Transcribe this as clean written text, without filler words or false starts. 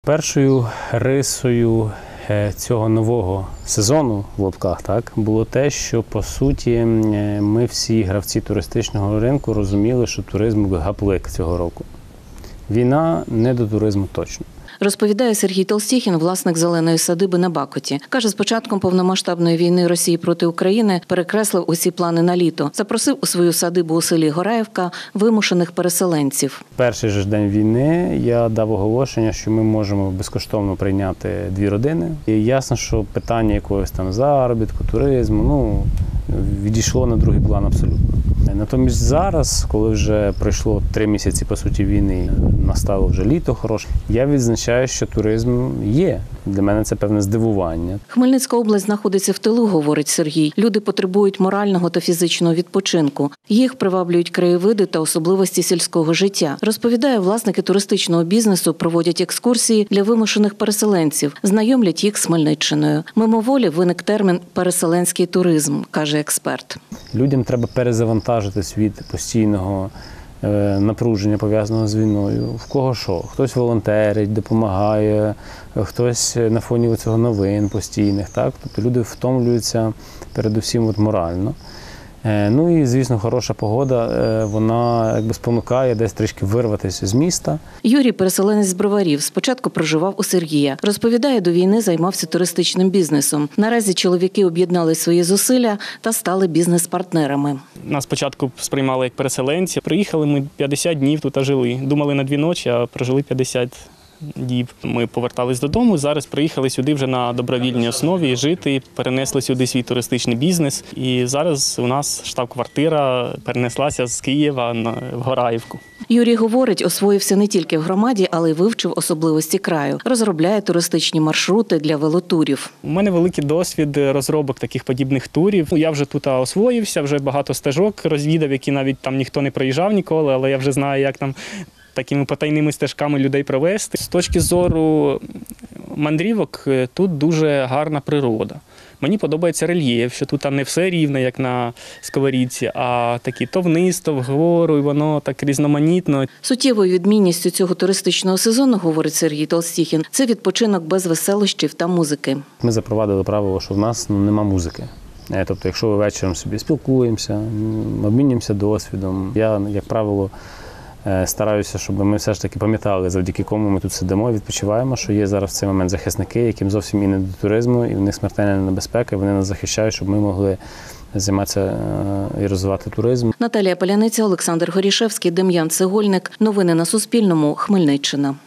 Першою рисою цього нового сезону, в лапках, так, було те, що, по суті, ми всі гравці туристичного ринку розуміли, що туризм гаплик цього року. Війна не до туризму точно. Розповідає Сергій Толстіхін, власник зеленої садиби на Бакоті. Каже, з початком повномасштабної війни Росії проти України перекреслив усі плани на літо. Запросив у свою садибу у селі Гораївка вимушених переселенців. Перший же день війни я дав оголошення, що ми можемо безкоштовно прийняти 2 родини. І ясно, що питання якогось там заробітку, туризму, відійшло на другий план абсолютно. Натомість зараз, коли вже пройшло 3 місяці, по суті, війни, настало вже літо хороше, я відзначаю, що туризм є. Для мене це певне здивування. Хмельницька область знаходиться в тилу, говорить Сергій. Люди потребують морального та фізичного відпочинку. Їх приваблюють краєвиди та особливості сільського життя. Розповідає, власники туристичного бізнесу проводять екскурсії для вимушених переселенців, знайомлять їх з Хмельниччиною. Мимоволі виник термін «переселенський туризм», каже експерт. Людям треба перезавантажитись від постійного напруження, пов'язаного з війною. В кого що? Хтось волонтерить, допомагає, хтось на фоні цього новин постійних. Так? Тобто люди втомлюються передусім морально. Ну і, звісно, хороша погода, вона спонукає десь трішки вирватися з міста. Юрій – переселенець з Броварів. Спочатку проживав у Сергія. Розповідає, до війни займався туристичним бізнесом. Наразі чоловіки об'єднали свої зусилля та стали бізнес-партнерами. Нас спочатку сприймали як переселенці. Приїхали, ми 50 днів тут жили. Думали на 2 ночі, а прожили 50 діб. Ми повертались додому, зараз приїхали сюди вже на добровільній основі жити, перенесли сюди свій туристичний бізнес. І зараз у нас штаб-квартира перенеслася з Києва в Гораївку. Юрій говорить, освоївся не тільки в громаді, але й вивчив особливості краю. Розробляє туристичні маршрути для велотурів. У мене великий досвід розробок таких подібних турів. Я вже тут освоївся, вже багато стежок розвідав, які навіть там ніхто не проїжджав ніколи, але я вже знаю, як там такими потайними стежками людей провести. З точки зору мандрівок, тут дуже гарна природа. Мені подобається рельєф, що тут не все рівне, як на сковорідці, а такі то вниз, то вгору, і воно так різноманітно. Суттєвою відмінністю цього туристичного сезону, говорить Сергій Толстіхін, це відпочинок без веселощів та музики. Ми запровадили правило, що в нас нема музики. Тобто, якщо ми вечором собі спілкуємося, обмінюємося досвідом, я, як правило, стараюся, щоб ми все ж таки пам'ятали, завдяки кому ми тут сидимо, відпочиваємо, що є зараз в цей момент захисники, яким зовсім і не до туризму, і в них смертельна небезпека, і вони нас захищають, щоб ми могли займатися і розвивати туризм. Наталія Паляниця, Олександр Горішевський, Дем'ян Цегольник. Новини на Суспільному. Хмельниччина.